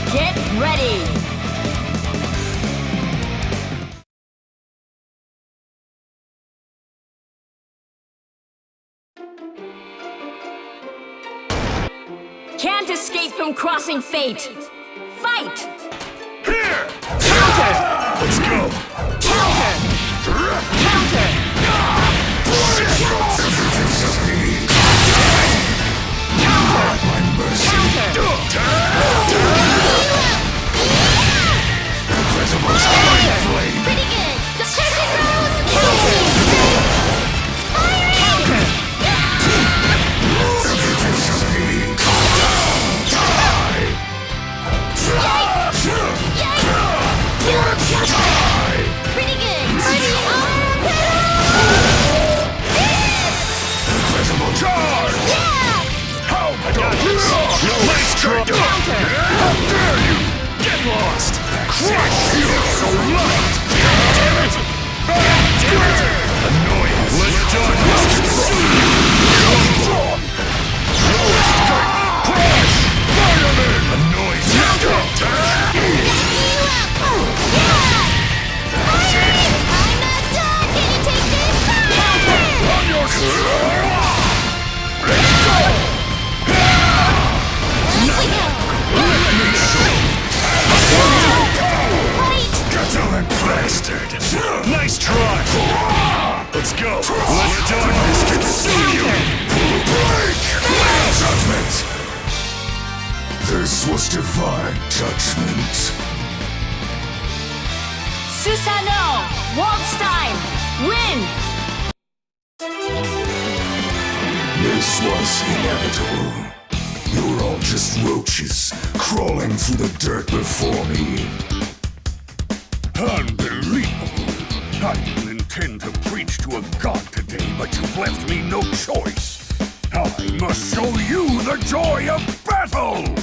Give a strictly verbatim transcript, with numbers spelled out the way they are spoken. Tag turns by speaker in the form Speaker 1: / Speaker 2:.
Speaker 1: Get ready! Can't escape from crossing fate! Fight!
Speaker 2: Here!
Speaker 1: Counter!
Speaker 2: Let's go!
Speaker 1: Counter! Counter!
Speaker 3: Pretty good! The curtain rose! Counter! Pretty good! Pretty
Speaker 2: Incredible charge!
Speaker 3: Yeah!
Speaker 2: How I got this! Nice try!
Speaker 3: Counter!
Speaker 2: How dare you! Get lost! Crush! You're so light! Damn it! Damn it! Annoyance! Let's darkness consume you! Come on! Crush! Fireman! Annoyance! Counter! Nice try! Let's go! Let darkness consume you! Break! Judgment! This was divine judgment.
Speaker 1: Susano! Waldstein! Win!
Speaker 2: This was inevitable. You're all just roaches, crawling through the dirt before me. Unbelievable! I didn't intend to preach to a god today, but you've left me no choice. I must show you the joy of battle!